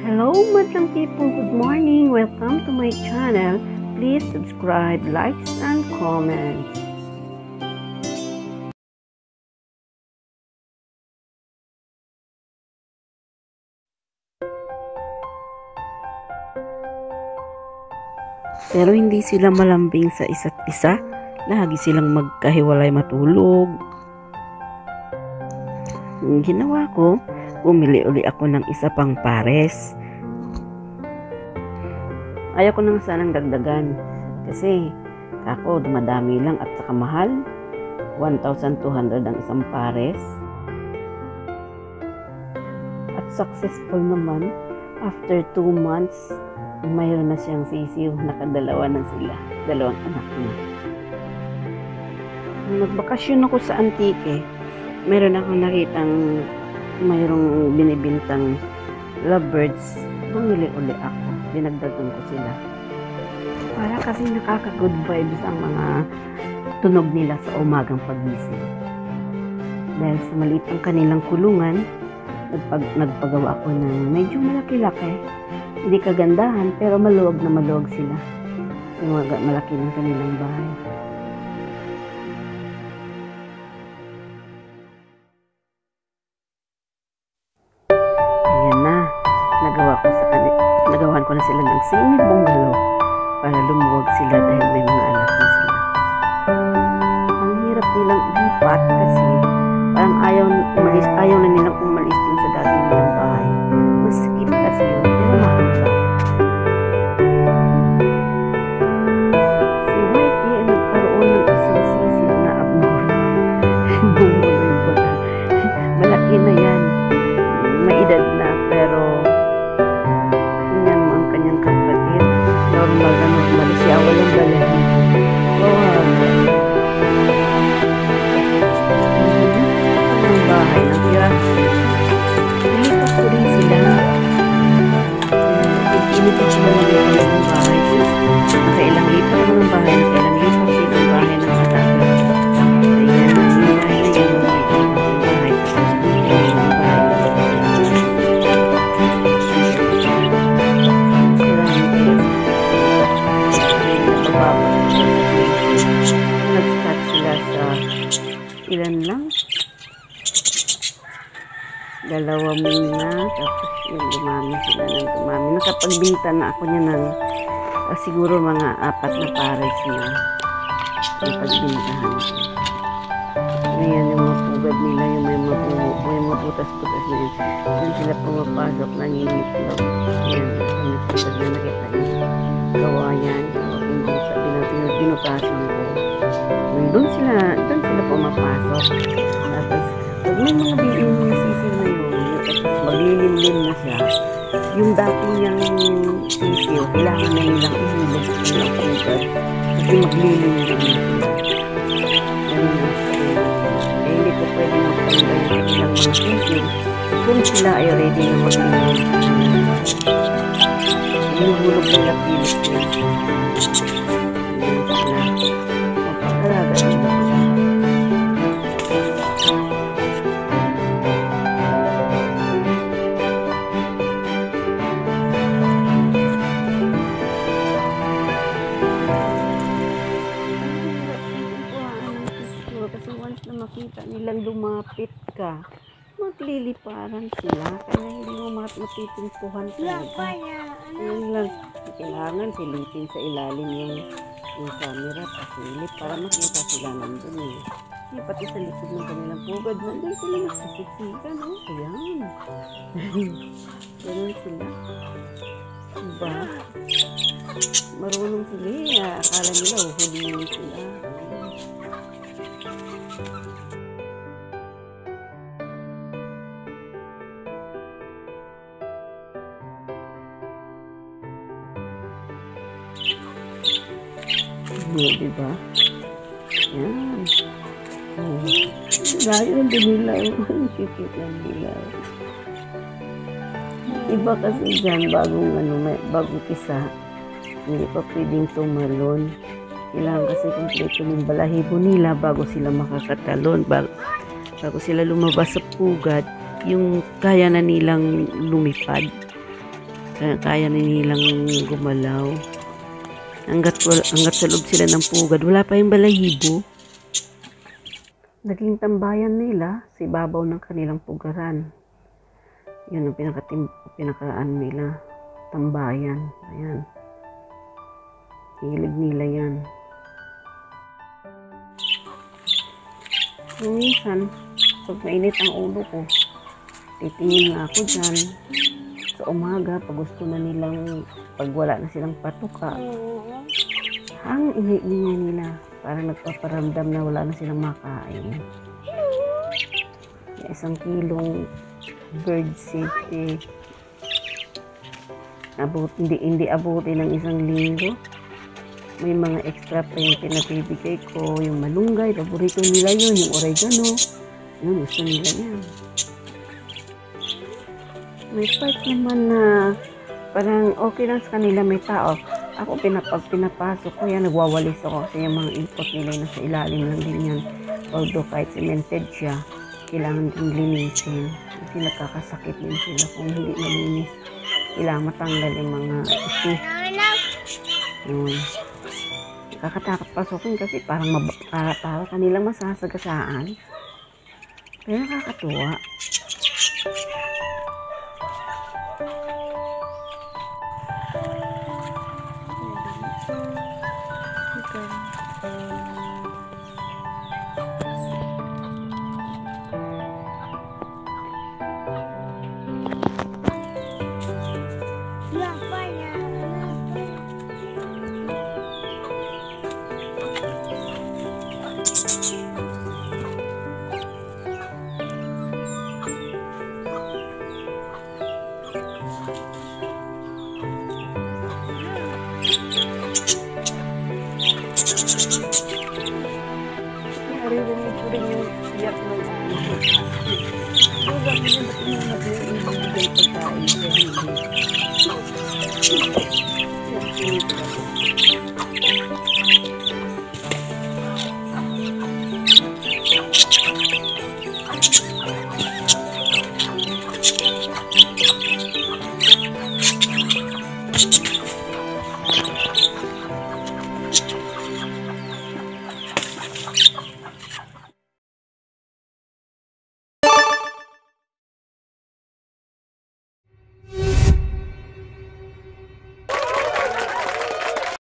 Hello madlang people, good morning. Welcome to my channel. Please subscribe, likes, and comments. Pero hindi sila malambing sa isa't isa. Lagi silang magkahiwalay matulog. Ang ginawa ko, bumili uli ako ng isa pang pares. Ayaw ko nang sanang dagdagan kasi ako dumadami lang at saka mahal. 1,200 ang isang pares. At successful naman, after 2 months, mayroon na siyang sisiw. Nakadalawa na sila. 2 anak na. Nung nagbakasyon ako sa Antique, meron akong nakitang mayroong binibintang lovebirds. Bumili uli ako. Dinagdagan ko sila. Para kasi nakaka-good vibes ang mga tunog nila sa umagang pagising. Dahil sa maliit ang kanilang kulungan, nagpagawa ako ng medyo malaki-laki. Hindi kagandahan, pero maluwag na maluwag sila. Yung malaki ng kanilang bahay. Ayan na. Nagawan ko na sila ng semi-bungalow para lumuwag sila dahil may mga anak na sila. Ang hirap nilang ilipat kasi parang ayaw na nilang umalis dun sa dati nilang bahay. Maskip kasi yun. Pero mahanda. Si Whitey ay nagkaroon ng isang sisiw na abnormal. Bungalow baga. Malaki na yan. May edad na pero tingnan mo ang kanyang kapatid. Normal na normal siya. Walang balahin. Ang bahay ng piraso. Nilipat ko rin sila. Inipat ko naman yung bahay. Nakailang lipat ko ng bahay. Nakailang lipat din ang bahay ng anak. Ayan. Yung bahay na yung bahay. Nag-start sila sa ilan lang? 2 muna, tapos yung dumami sila ng dumami. Nakapagbinta na ako niya ng siguro mga 4 na pares na yung pagbintahan ko. Ngayon yung mga pugad nila, yung may mga butas-butas na yun. Yan sila pumapasok, nangingitlog. Yan, pag na nakita yun. Gawa yan. Binutasan ko. Doon sila pumapasok. Tapos, pag may mga biling na sisiw na yun, tapos maglilimlim na siya, yung dati niyang sisiw, kailangan na nilang ihulog sa nilang pugad. Kasi maglilimlim na siya. Ganun ang sila. Eh, hindi ko pwede magtanggal yung kanilang mga sisiw kung sila ay ready na maglilimlim. Inuhulog nila pilit niya. Kasi once na makita nilang lumapit ka, magliliparan sila. Kaya hindi mo matitimpuhan talaga. Yun lang, kailangan silipin sa ilalim yung camera pasilip para makita sila nandun eh. Hindi pati sa likod ng kanilang pugad, nandun sila nagsisiksikan. Ayan. Ganun sila. Diba? Marunong sila eh. Akala nila huhulihin sila. Diba? Yan. Layo ng dinilaw. Kikit ng dilaw. Iba kasi dyan, bagong kisa, hindi pa pwedeng tumalon. Kailangan kasi kompleto ng balahibo nila bago sila makakatalon. Bago sila lumabas sa pugad, yung kaya na nilang lumipad. kaya nilang gumalaw. Hanggat sa loob sila ng pugad, wala pa yung balahibo. Naging tambayan nila si babaw ng kanilang pugaran. Yun ang pinakaano nila, tambayan. Ayan. Hilig nila yan. Minsan, pag mainit ang ulo ko, titingin na ako dyan. Sa umaga, pag gusto na nilang, pag wala na silang patuka, iniingay nila. Parang nagpaparamdam na wala na silang makain. Isang kilong bird seed hindi abuti ng isang linggo. May mga extra pa yung pinapibigay ko, yung malunggay, paborito nila yun, yung oregano, yun, gusto nila yan. May part naman na parang okay lang sa kanila, may tao. Ako pag pinapasok ko yan, nagwawalis ako kasi yung mga input nila na sa ilalim lang din yan. Although kahit cemented siya, kailangan din linisin. Kasi nagkakasakit din sila kung hindi malinis. Kailangan matanggal yung mga ito. Yun. Kakatakot pasukin kasi parang para kanilang masasagasaan. Pero nakakatuwa. Naririnig ko rin yung iyak ng puso. Pero bakit yung ba't yung nabigay pagkain?